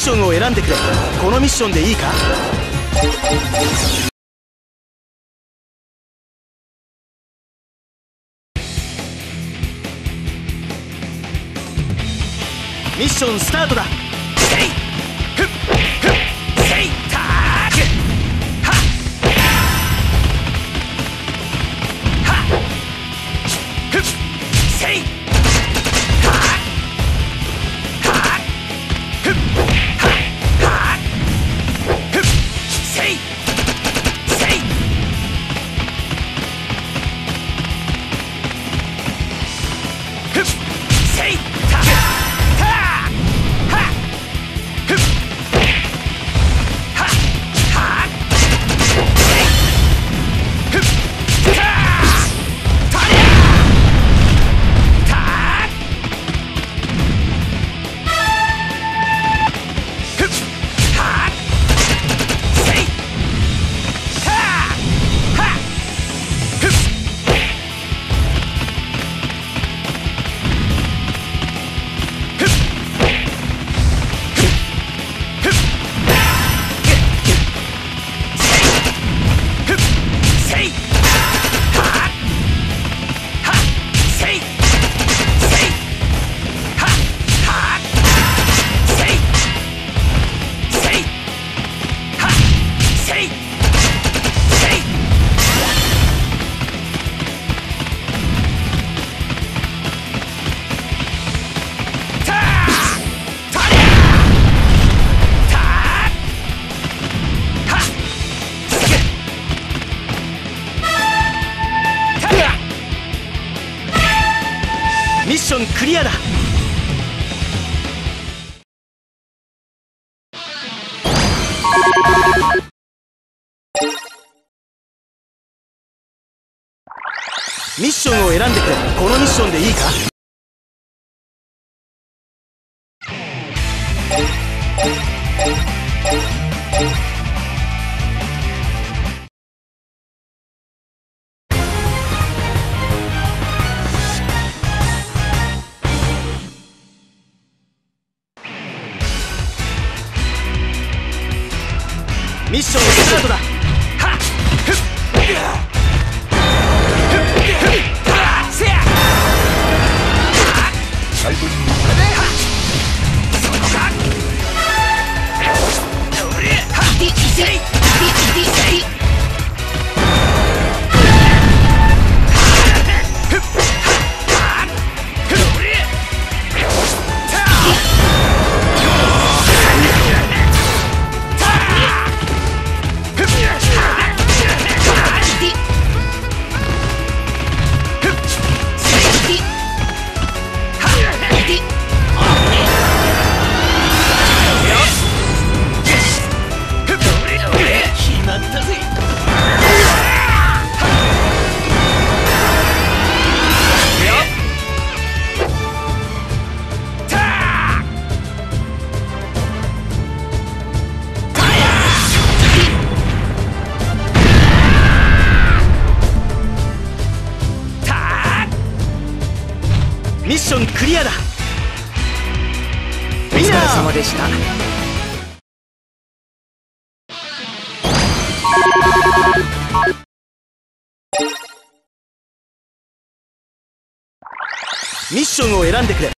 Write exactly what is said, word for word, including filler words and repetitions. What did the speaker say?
ションを選んでくれ。このミッションでいいか？ミッションスタートだ。せいふっふっせいターグはっはっふっせいはっはっふっはっはっふっせいせいふっせいターグミッションクリアだ。ミッションを選んでくれ。このミッションでいいか？ミッションスタートだ。はっふっ最後にそこかミッションクリアだ。 お疲れ様でした。 ミッションを選んでくれ。